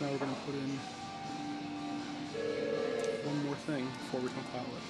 Now we're going to put in one more thing before we compile it.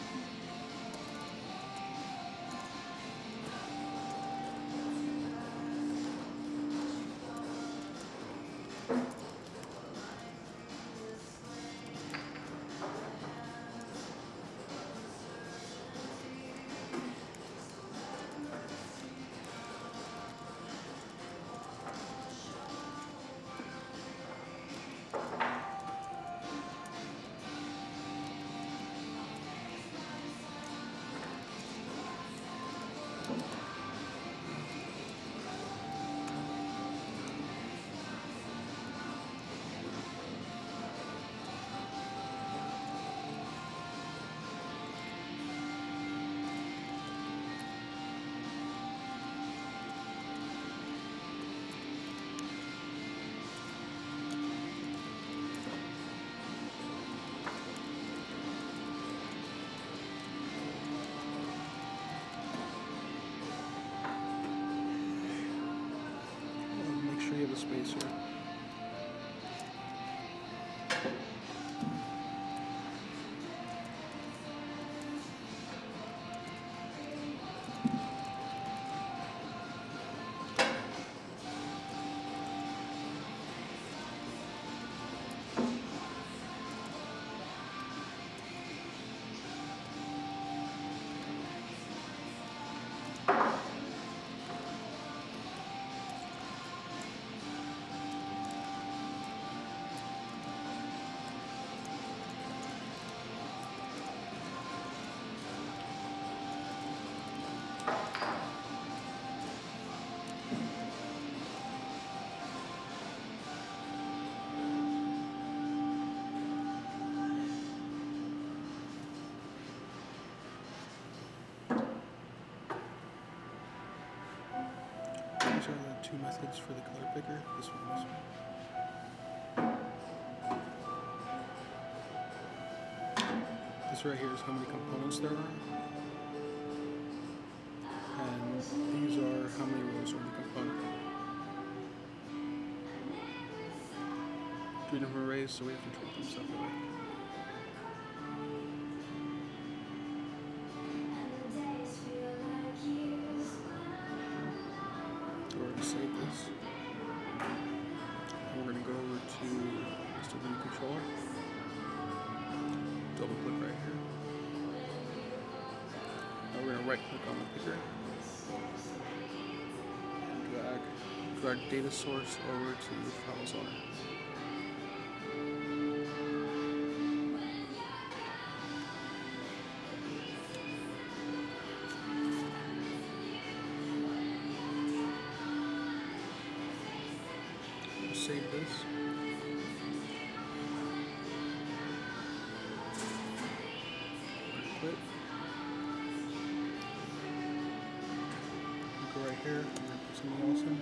Make sure you have a spacer. These are the two methods for the color picker. This one, this one. This right here is how many components there are. And these are how many rows are in the component. 3 different arrays, so we have to treat them separately. So we're going to save this. And we're going to go over to Mr. View Controller. Double click right here. Now we're going to right click on the picker. Drag data source over to the file owner. Save this. Right click. Go right here. I'm going to put something else in.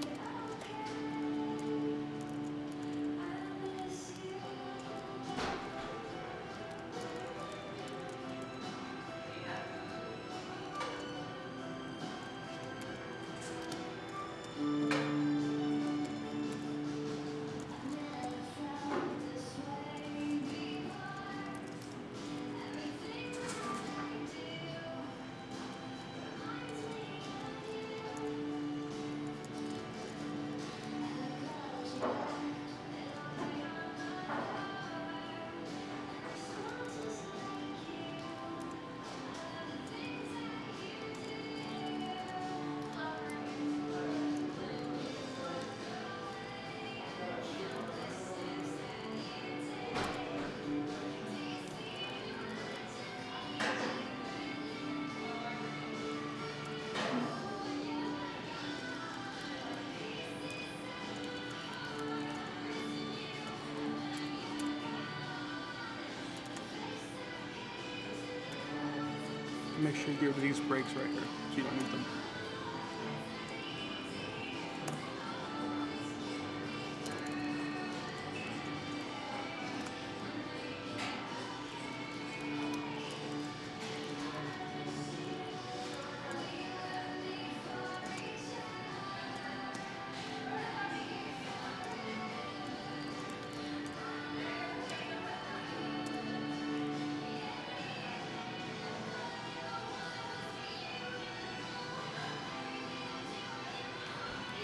Make sure you get rid of these brakes right here, so you don't need them.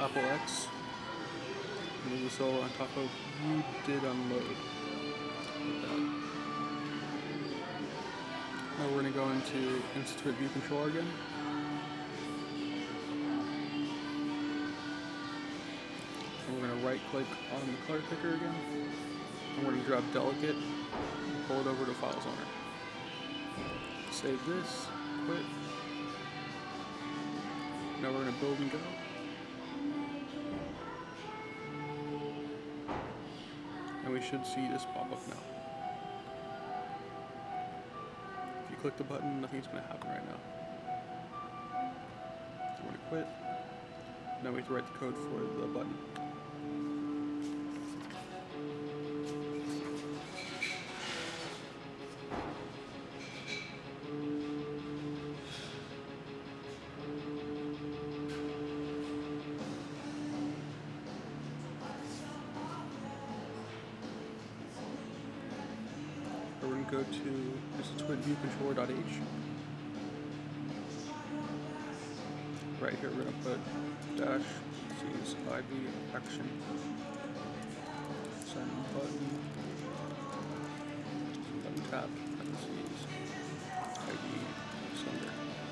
Apple X. Move this over on top of you did unload. Like that. Now we're going to go into Institute View Controller again. And we're going to right click on the color picker again. And we're going to grab Delegate, pull it over to File Zoner. Save this, quit. Now we're going to build and go. And we should see this pop up now. If you click the button, nothing's going to happen right now. We're going to quit. Now we have to write the code for the button. We're going to go to Institute View Controller.h. Right here we're going to put dash C's IV action send button tap C's IV sender.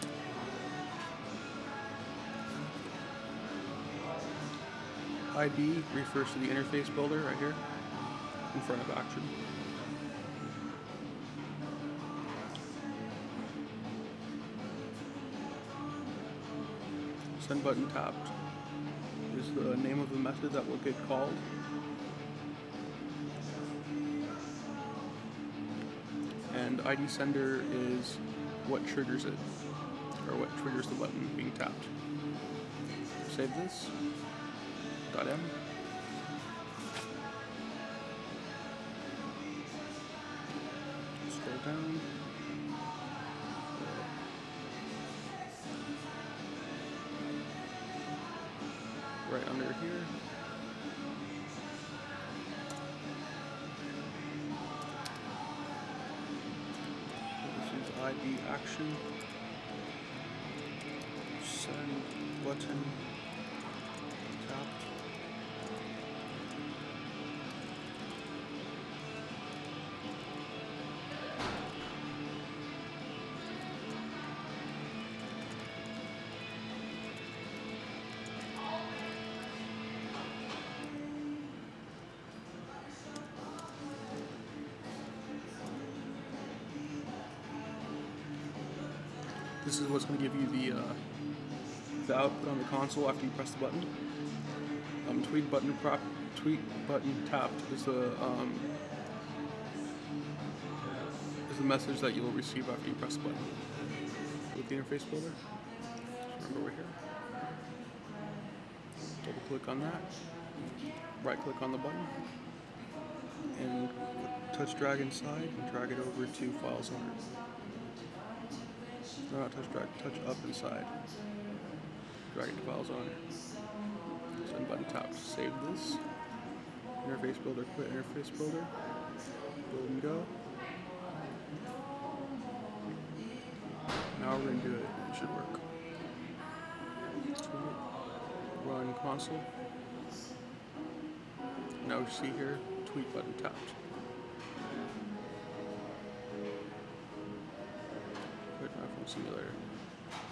ID refers to the interface builder right here in front of action. Send button tapped is the name of the method that will get called. And ID sender is what triggers it, or what triggers the button being tapped. Save this. .m. Scroll down. Right under here. This is ID action. Send button tapped. This is what's going to give you the output on the console after you press the button. Tweet button tapped is the message that you'll receive after you press the button. With the interface builder, just remember over here. Double click on that. Right click on the button, and touch drag inside and drag it over to File Zoner. No, not touch drag, touch up inside. Drag it to File Zoner. Send button tapped. Save this. Interface builder, quit interface builder. Build and go. Now we're going to do it. It should work. Run console. Now we see here, tweet button tapped. Quit my phone simulator.